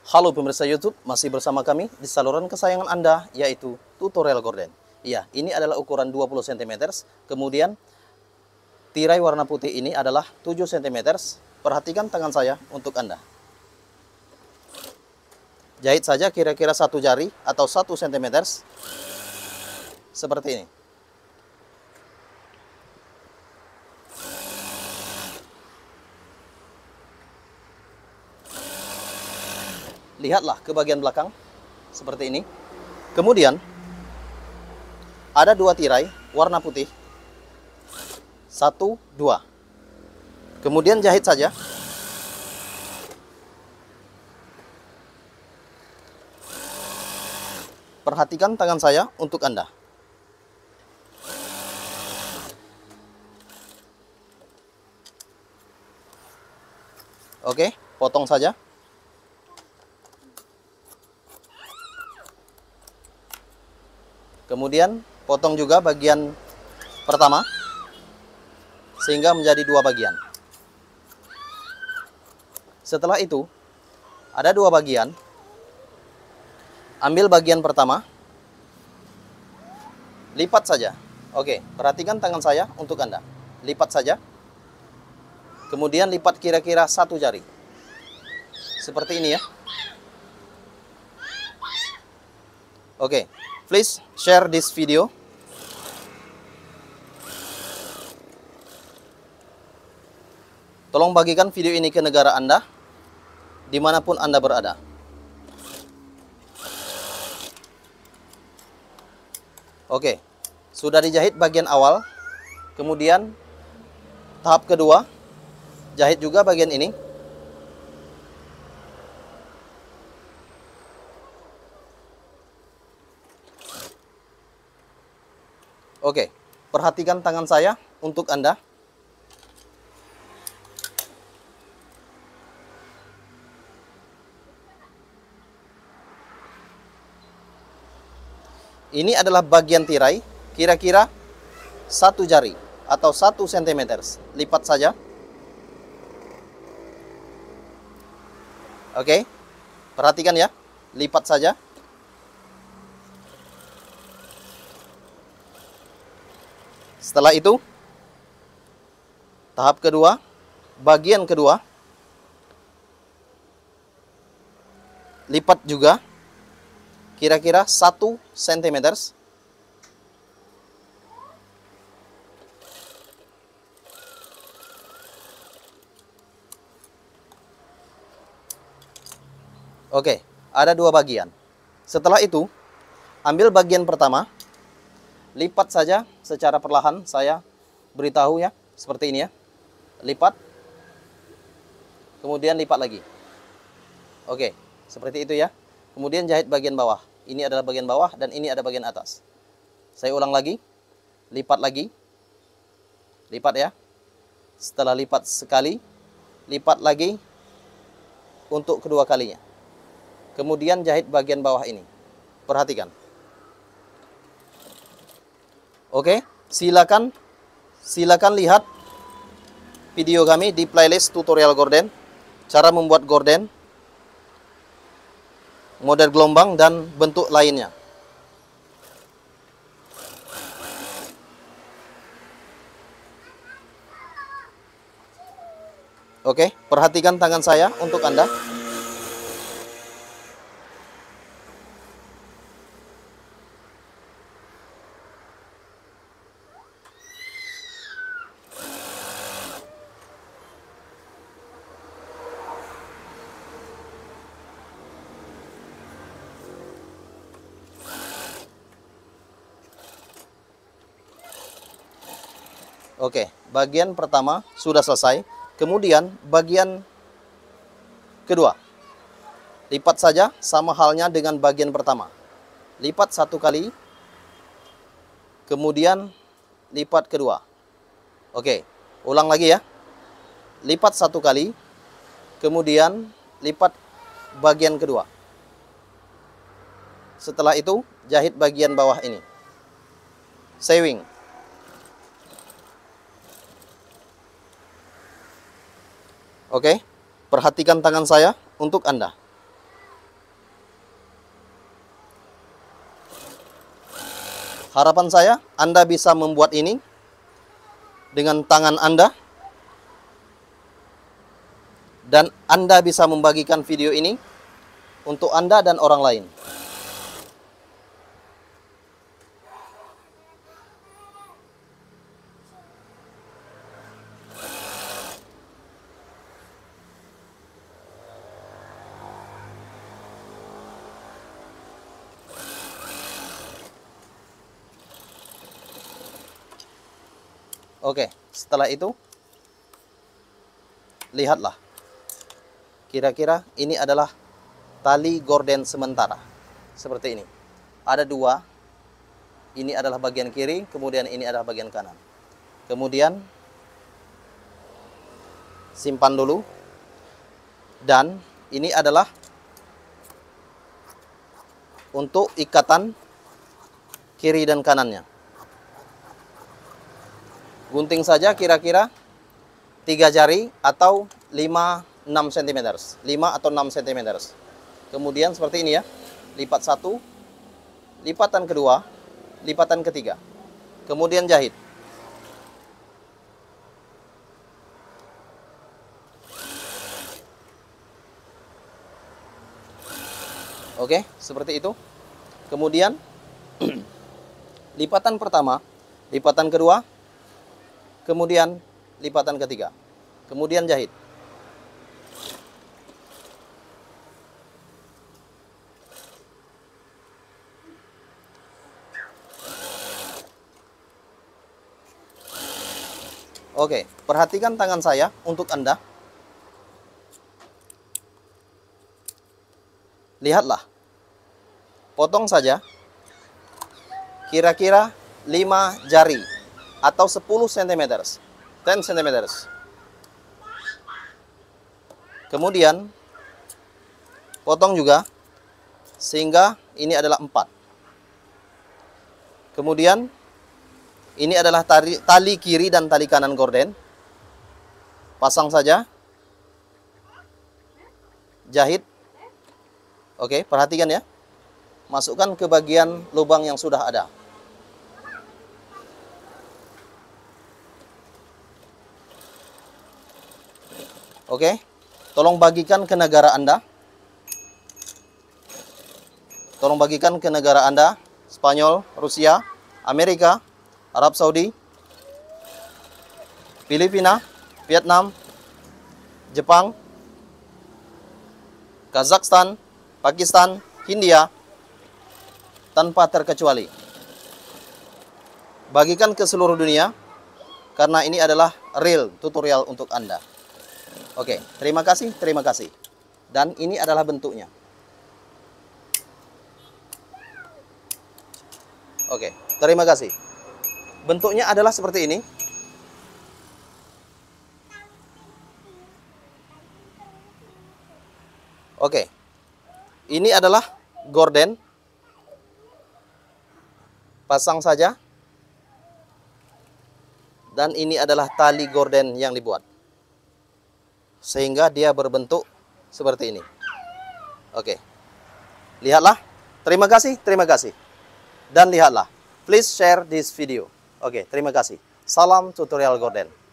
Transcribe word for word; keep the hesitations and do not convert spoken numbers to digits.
Halo pemirsa YouTube, masih bersama kami di saluran kesayangan Anda, yaitu Tutorial Gorden. Iya, ini adalah ukuran dua puluh sentimeter, kemudian tirai warna putih ini adalah tujuh sentimeter. Perhatikan tangan saya untuk Anda. Jahit saja kira-kira satu jari atau satu sentimeter, seperti ini. Lihatlah ke bagian belakang, seperti ini. Kemudian, ada dua tirai warna putih. Satu, dua. Kemudian jahit saja. Perhatikan tangan saya untuk Anda. Oke, potong saja. Kemudian potong juga bagian pertama sehingga menjadi dua bagian. Setelah itu ada dua bagian. Ambil bagian pertama, lipat saja. Oke, perhatikan tangan saya untuk Anda. Lipat saja. Kemudian lipat kira-kira satu jari. Seperti ini ya. Oke. Please share this video. Tolong bagikan video ini ke negara Anda, dimanapun Anda berada. Oke, sudah dijahit bagian awal. Kemudian tahap kedua, jahit juga bagian ini. Oke, perhatikan tangan saya untuk Anda. Ini adalah bagian tirai, kira-kira satu jari atau satu sentimeter. Lipat saja. Oke, perhatikan ya, lipat saja. Setelah itu, tahap kedua, bagian kedua, lipat juga, kira-kira satu sentimeter. Oke, ada dua bagian. Setelah itu, ambil bagian pertama, lipat saja secara perlahan, saya beritahu ya, seperti ini ya. Lipat, kemudian lipat lagi. Oke, seperti itu ya. Kemudian jahit bagian bawah. Ini adalah bagian bawah dan ini ada bagian atas. Saya ulang lagi, lipat lagi, lipat ya. Setelah lipat sekali, lipat lagi untuk kedua kalinya. Kemudian jahit bagian bawah ini. Perhatikan. Oke, silakan silakan lihat video kami di playlist tutorial gorden, cara membuat gorden, model gelombang dan bentuk lainnya. Oke, perhatikan tangan saya untuk Anda. Oke, bagian pertama sudah selesai. Kemudian bagian kedua, lipat saja sama halnya dengan bagian pertama. Lipat satu kali, kemudian lipat kedua. Oke, ulang lagi ya. Lipat satu kali, kemudian lipat bagian kedua. Setelah itu, jahit bagian bawah ini. Sewing. Oke, perhatikan tangan saya untuk Anda. Harapan saya, Anda bisa membuat ini dengan tangan Anda. Dan Anda bisa membagikan video ini untuk Anda dan orang lain. Oke, setelah itu, lihatlah. Kira-kira ini adalah tali gorden sementara. Seperti ini. Ada dua. Ini adalah bagian kiri, kemudian ini adalah bagian kanan. Kemudian, simpan dulu. Dan ini adalah untuk ikatan kiri dan kanannya. Gunting saja kira-kira tiga jari atau lima enam sentimeter. lima atau enam sentimeter. Kemudian seperti ini ya. Lipat satu, lipatan kedua, lipatan ketiga. Kemudian jahit. Oke, seperti itu. Kemudian lipatan pertama, lipatan kedua, kemudian lipatan ketiga. Kemudian jahit. Oke, perhatikan tangan saya untuk Anda. Lihatlah. Potong saja. Kira-kira lima jari. Atau sepuluh sentimeter, sepuluh sentimeter. Kemudian potong juga sehingga ini adalah empat. Kemudian ini adalah tali, tali kiri dan tali kanan gorden. Pasang saja. Jahit. Oke, perhatikan ya. Masukkan ke bagian lubang yang sudah ada. Oke, tolong bagikan ke negara Anda. Tolong bagikan ke negara Anda. Spanyol, Rusia, Amerika, Arab Saudi, Filipina, Vietnam, Jepang, Kazakhstan, Pakistan, Hindia, tanpa terkecuali. Bagikan ke seluruh dunia, karena ini adalah real tutorial untuk Anda. Oke, terima kasih, terima kasih. Dan ini adalah bentuknya. Oke, terima kasih. Bentuknya adalah seperti ini. Oke, ini adalah gorden. Pasang saja. Dan ini adalah tali gorden yang dibuat. Sehingga dia berbentuk seperti ini. Oke. Lihatlah. Terima kasih, terima kasih. Dan lihatlah. Please share this video. Oke, terima kasih. Salam tutorial gorden.